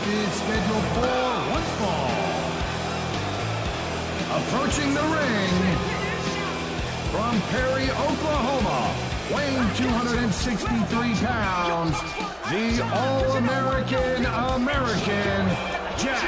is scheduled for one fall. Approaching the ring from Perry, Oklahoma, weighing 263 pounds, the All-American Jack